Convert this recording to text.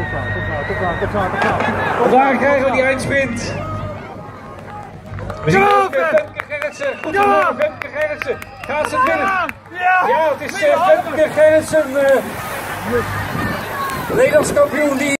Waar krijgen we die eindsprint? We zien Femke Gerritsen. Goed gedaan, Femke Gerritsen. Gaat ze het winnen? Ja, het is Femke Gerritsen, Nederlands kampioen die